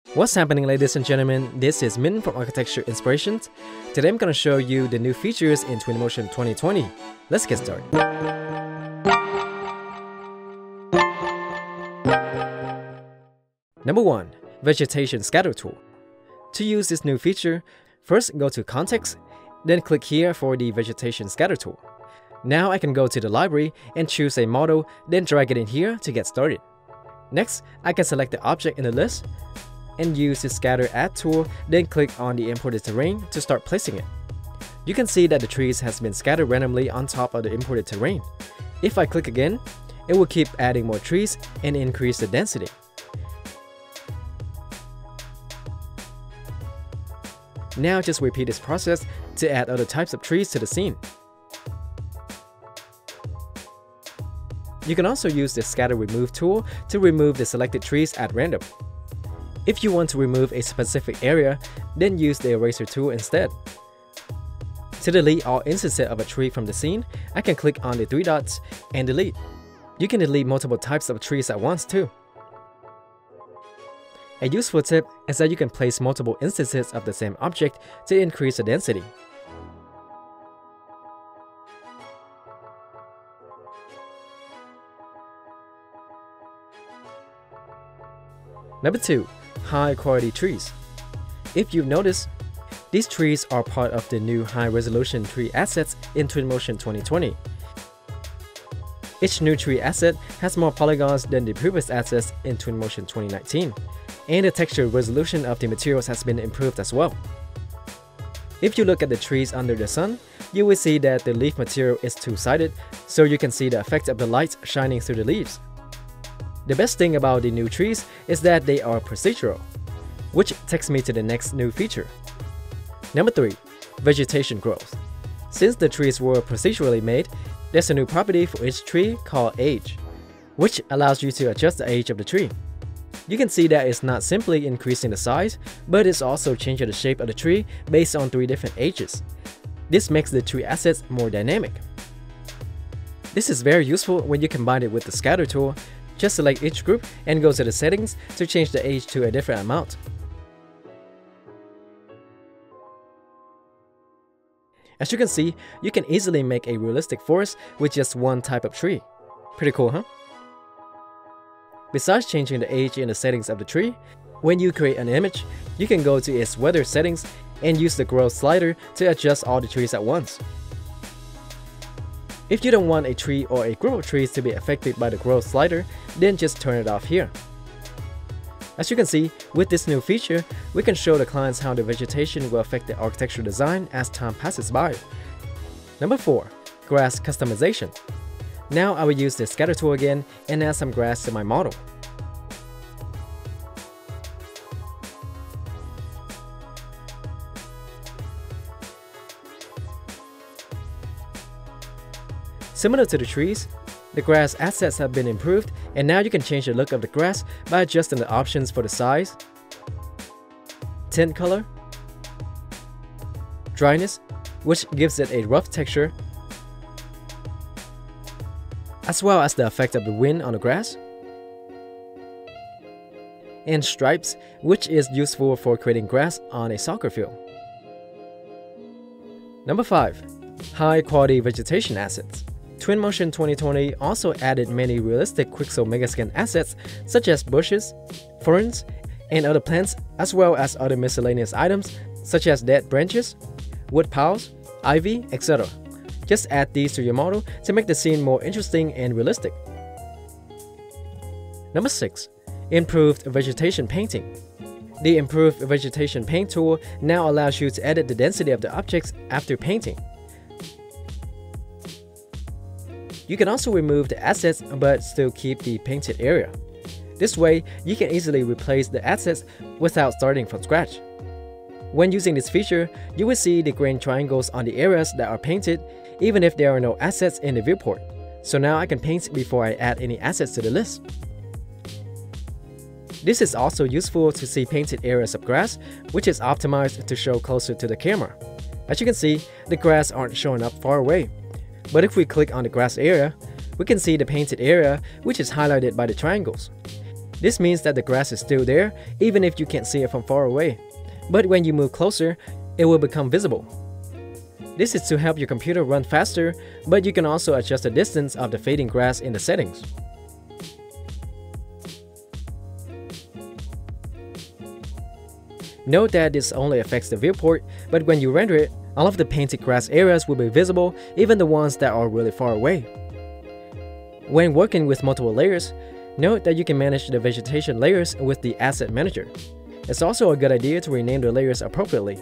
What's happening, ladies and gentlemen? This is Min from Architecture Inspirations. Today I'm going to show you the new features in Twinmotion 2020. Let's get started. Number 1. Vegetation Scatter Tool. To use this new feature, first go to Context, then click here for the Vegetation Scatter Tool. Now I can go to the library and choose a model, then drag it in here to get started. Next, I can select the object in the list and use the Scatter Add tool, then click on the imported terrain to start placing it. You can see that the trees has been scattered randomly on top of the imported terrain. If I click again, it will keep adding more trees and increase the density. Now just repeat this process to add other types of trees to the scene. You can also use the Scatter Remove tool to remove the selected trees at random. If you want to remove a specific area, then use the Eraser tool instead. To delete all instances of a tree from the scene, I can click on the 3 dots and delete. You can delete multiple types of trees at once too. A useful tip is that you can place multiple instances of the same object to increase the density. Number 2. High quality trees. If you've noticed, these trees are part of the new high resolution tree assets in Twinmotion 2020. Each new tree asset has more polygons than the previous assets in Twinmotion 2019, and the texture resolution of the materials has been improved as well. If you look at the trees under the sun, you will see that the leaf material is two-sided, so you can see the effect of the light shining through the leaves. The best thing about the new trees is that they are procedural, which takes me to the next new feature. Number 3. Vegetation growth. Since the trees were procedurally made, there's a new property for each tree called age, which allows you to adjust the age of the tree. You can see that it's not simply increasing the size, but it's also changing the shape of the tree based on 3 different ages. This makes the tree assets more dynamic. This is very useful when you combine it with the Scatter tool. Just select each group and go to the settings to change the age to a different amount. As you can see, you can easily make a realistic forest with just one type of tree. Pretty cool, huh? Besides changing the age in the settings of the tree, when you create an image, you can go to its weather settings and use the growth slider to adjust all the trees at once. If you don't want a tree or a group of trees to be affected by the growth slider, then just turn it off here. As you can see, with this new feature, we can show the clients how the vegetation will affect the architectural design as time passes by. Number 4. Grass customization. Now I will use the Scatter tool again and add some grass to my model. Similar to the trees, the grass assets have been improved, and now you can change the look of the grass by adjusting the options for the size, tint color, dryness, which gives it a rough texture, as well as the effect of the wind on the grass, and stripes, which is useful for creating grass on a soccer field. Number 5. High quality vegetation assets. Twinmotion 2020 also added many realistic Quixel Megascan assets such as bushes, ferns, and other plants, as well as other miscellaneous items such as dead branches, wood piles, ivy, etc. Just add these to your model to make the scene more interesting and realistic. Number 6. Improved vegetation painting. The improved vegetation paint tool now allows you to edit the density of the objects after painting. You can also remove the assets but still keep the painted area. This way, you can easily replace the assets without starting from scratch. When using this feature, you will see the green triangles on the areas that are painted, even if there are no assets in the viewport. So now I can paint before I add any assets to the list. This is also useful to see painted areas of grass, which is optimized to show closer to the camera. As you can see, the grass aren't showing up far away. But if we click on the grass area, we can see the painted area, which is highlighted by the triangles. This means that the grass is still there, even if you can't see it from far away. But when you move closer, it will become visible. This is to help your computer run faster, but you can also adjust the distance of the fading grass in the settings. Note that this only affects the viewport, but when you render it, all of the painted grass areas will be visible, even the ones that are really far away. When working with multiple layers, note that you can manage the vegetation layers with the Asset Manager. It's also a good idea to rename the layers appropriately.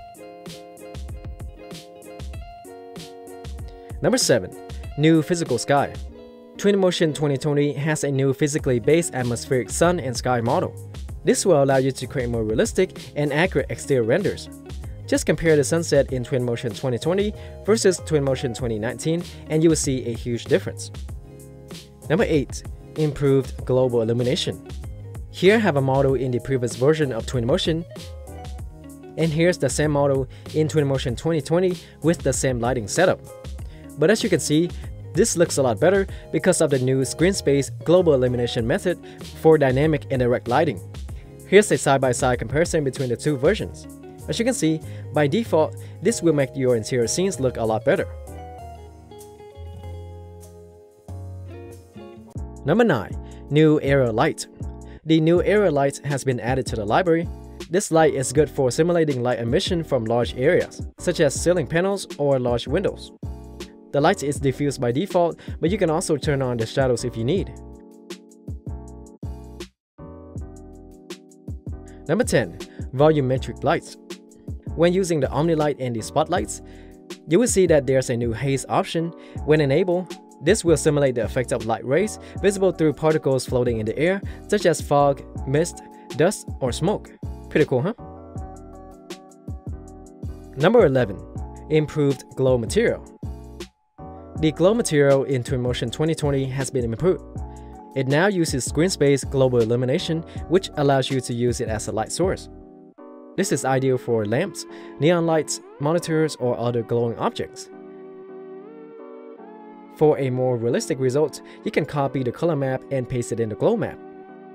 Number 7. New Physical Sky. Twinmotion 2020 has a new physically based atmospheric sun and sky model. This will allow you to create more realistic and accurate exterior renders. Just compare the sunset in Twinmotion 2020 versus Twinmotion 2019 and you will see a huge difference. Number 8. Improved Global Illumination. Here I have a model in the previous version of Twinmotion, and here's the same model in Twinmotion 2020 with the same lighting setup. But as you can see, this looks a lot better because of the new screen space global illumination method for dynamic and direct lighting. Here's a side-by-side comparison between the two versions. As you can see, by default, this will make your interior scenes look a lot better. Number 9. New Area Light. The new area light has been added to the library. This light is good for simulating light emission from large areas, such as ceiling panels or large windows. The light is diffused by default, but you can also turn on the shadows if you need. Number 10. Volumetric lights. When using the OmniLight and the spotlights, you will see that there's a new haze option. When enabled, this will simulate the effect of light rays visible through particles floating in the air, such as fog, mist, dust, or smoke. Pretty cool, huh? Number 11. Improved Glow Material. The glow material in Twinmotion 2020 has been improved. It now uses screen space global illumination, which allows you to use it as a light source. This is ideal for lamps, neon lights, monitors, or other glowing objects. For a more realistic result, you can copy the color map and paste it in the glow map.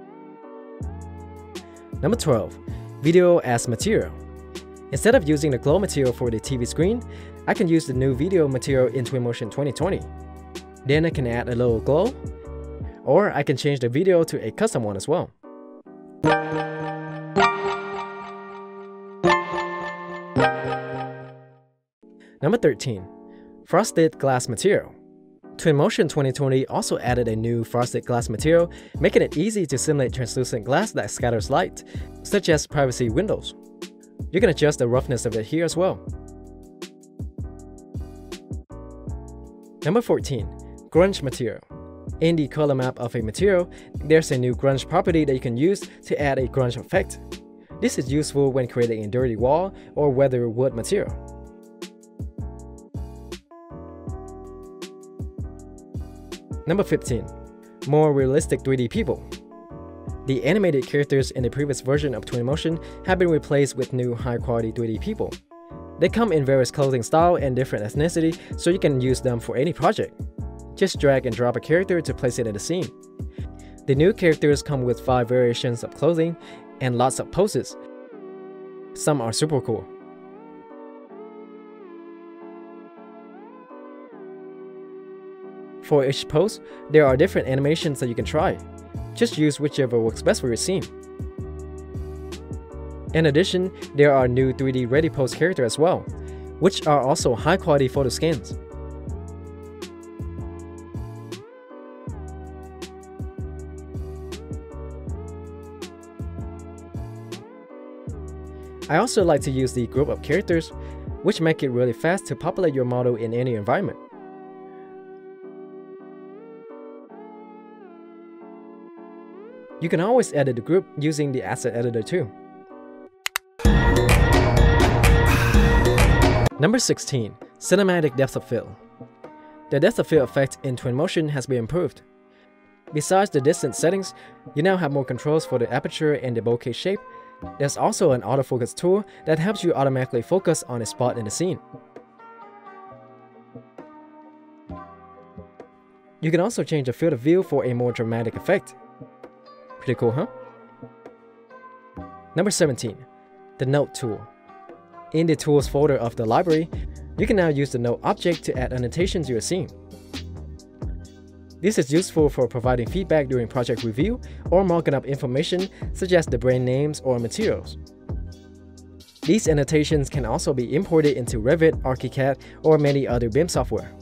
Number 12. Video as Material. Instead of using the glow material for the TV screen, I can use the new video material in Twinmotion 2020. Then I can add a little glow, or I can change the video to a custom one as well. Number 13. Frosted Glass Material. Twinmotion 2020 also added a new frosted glass material, making it easy to simulate translucent glass that scatters light, such as privacy windows. You can adjust the roughness of it here as well. Number 14. Grunge Material. In the color map of a material, there's a new grunge property that you can use to add a grunge effect. This is useful when creating a dirty wall or weathered wood material. Number 15. More realistic 3D people. The animated characters in the previous version of Twinmotion have been replaced with new high-quality 3D people. They come in various clothing style and different ethnicity, so you can use them for any project. Just drag and drop a character to place it in the scene. The new characters come with 5 variations of clothing and lots of poses. Some are super cool. For each pose, there are different animations that you can try. Just use whichever works best for your scene. In addition, there are new 3D ready pose characters as well, which are also high quality photo scans. I also like to use the group of characters, which make it really fast to populate your model in any environment. You can always edit the group using the asset editor too. Number 16. Cinematic Depth of Field. The depth of field effect in Twinmotion has been improved. Besides the distance settings, you now have more controls for the aperture and the bokeh shape. There's also an autofocus tool that helps you automatically focus on a spot in the scene. You can also change the field of view for a more dramatic effect. Pretty cool, huh? Number 17, the Note tool. In the Tools folder of the library, you can now use the Note object to add annotations to your scene. This is useful for providing feedback during project review or marking up information such as the brand names or materials. These annotations can also be imported into Revit, ArchiCAD, or many other BIM software.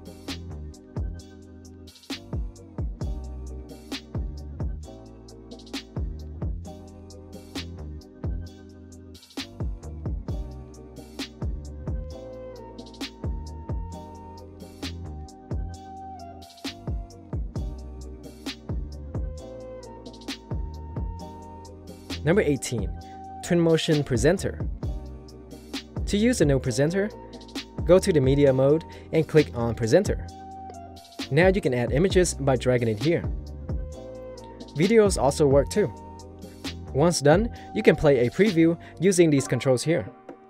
Number 18, Twinmotion Presenter. To use the new presenter, go to the Media mode and click on Presenter. Now you can add images by dragging it here. Videos also work too. Once done, you can play a preview using these controls here.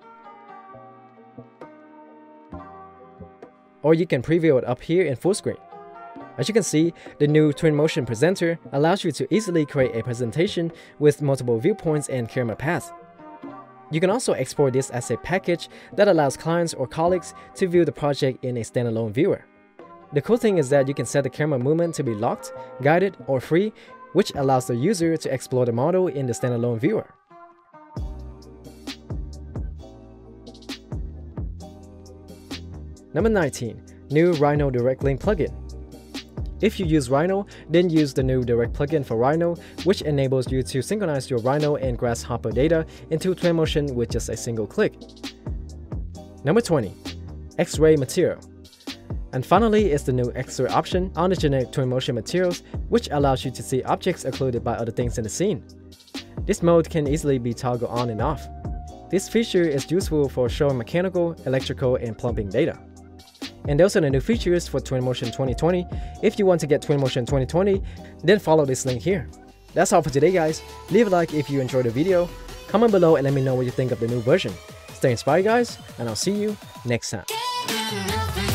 Or you can preview it up here in full screen. As you can see, the new Twinmotion Presenter allows you to easily create a presentation with multiple viewpoints and camera paths. You can also export this as a package that allows clients or colleagues to view the project in a standalone viewer. The cool thing is that you can set the camera movement to be locked, guided, or free, which allows the user to explore the model in the standalone viewer. Number 19, new Rhino Direct Link plugin. If you use Rhino, then use the new Direct plugin for Rhino, which enables you to synchronize your Rhino and Grasshopper data into Twinmotion with just a single click. Number 20, X-ray Material. And finally is the new X-ray option on the generic Twinmotion materials, which allows you to see objects occluded by other things in the scene. This mode can easily be toggled on and off. This feature is useful for showing mechanical, electrical, and plumbing data. And those are the new features for Twinmotion 2020. If you want to get Twinmotion 2020, then follow this link here. That's all for today, guys. Leave a like if you enjoyed the video, comment below and let me know what you think of the new version. Stay inspired, guys, and I'll see you next time.